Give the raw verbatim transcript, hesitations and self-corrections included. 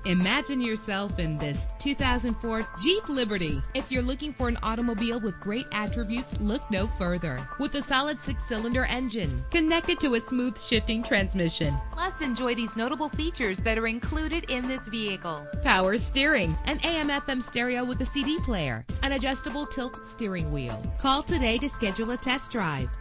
Imagine yourself in this two thousand four Jeep Liberty. If you're looking for an automobile with great attributes, look no further. With a solid six-cylinder engine connected to a smooth shifting transmission. Plus, enjoy these notable features that are included in this vehicle: power steering, an A M F M stereo with a C D player, an adjustable tilt steering wheel. Call today to schedule a test drive.